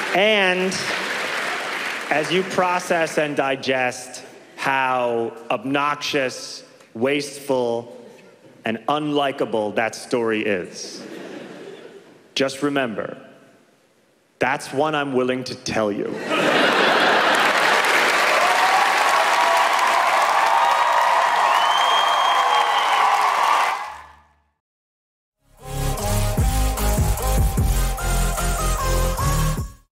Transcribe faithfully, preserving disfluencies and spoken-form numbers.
And as you process and digest how obnoxious, wasteful, and unlikable that story is, just remember, that's one I'm willing to tell you.